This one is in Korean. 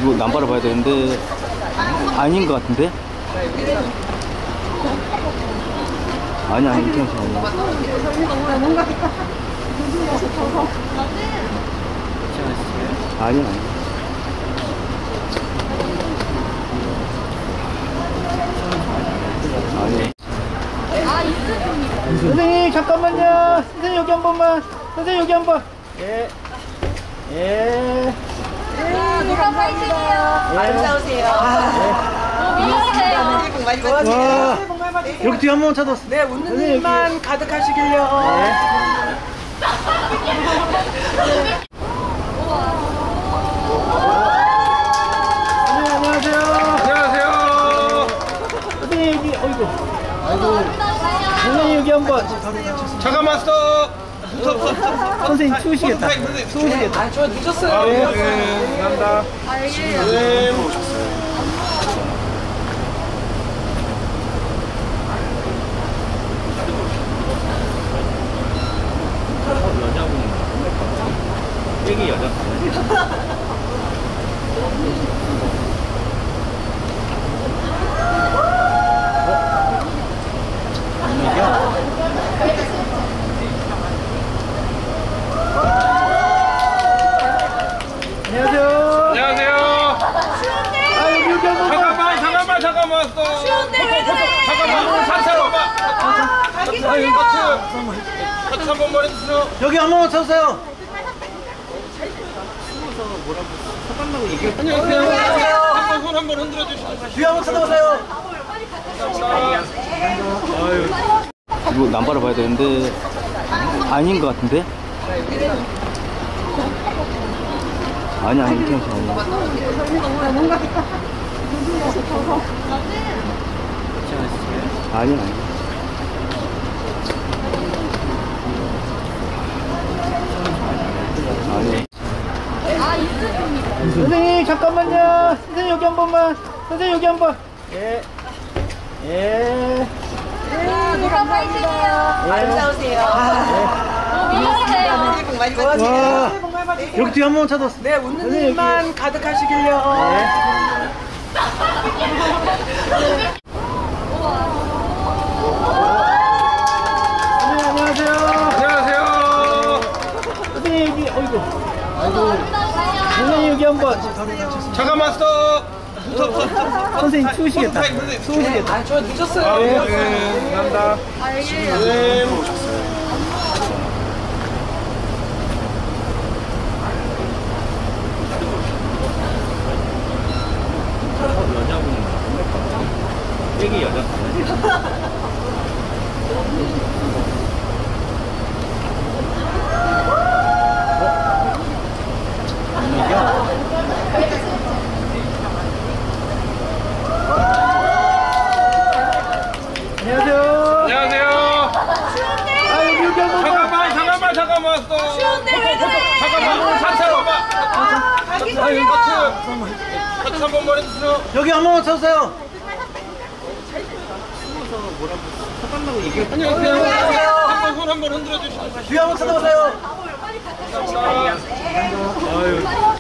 이거 남바를 봐야 되는데 아닌 것 같은데? 아니 이렇게 하면 아니 아니. 선생님 잠깐만요. 선생님 여기 한 번만. 선생님 여기 한 번. 예. 예. 노란 파이팅이에요. 아름다우세요. 와, 여기 뒤에 한 번만 찾았어. 네, 웃는 일만 가득하시길요. 네. 안녕하세요. 안녕하세요. 선생님 여기, 어이구. 아이고. 선생님 여기 한 번. 잠깐만 스톱. 선생님 추우시겠다. 추우시겠다. 아, 저 늦었어요. 네, 감사합니다. 네. 여기 여자. 안녕하세요. 안녕하세요. 아 여기 한 번만. 잠깐만 스톱. 잠깐만 산사로 봐. 하트 한 번만 해주세요. 여기 한 번만 쳐주세요. 안녕하세요. 한번 손 한번 흔들어 주시죠. 뒤에 한 번 쳐다보세요. 이거 남바를 봐야 되는데 아닌 것 같은데? 아니 이렇게 하면 아니 아니. 선생님 잠깐만요. 선생님 여기 한 번만. 선생님 여기 한 번. 예. 예. 노란 파이팅이에요. 아름다우세요. 와, 여기 뒤에 한 번만 찾았어. 네, 웃는 일만 가득하시길요. 안녕하세요. 안녕하세요. 선생님 여기, 어이구. 아이고. 선생님 여기 한 번. 잠깐만 스톱. 선생님 추우시겠다. 추우시겠다. 아, 저 늦었어요. 네, 감사합니다. 네. 여기 여자. 안녕하세요. 안녕하세요. 아 여기 한 번만. 잠깐만 스톱. 잠깐만 산사로 봐. 하트 한 번만 해주세요. 여기 한 번만 쳐주세요. 안녕하세요. 한번 손 한번 흔들어 주시죠. 뒤에 한 번 쳐다보세요. 감사합니다.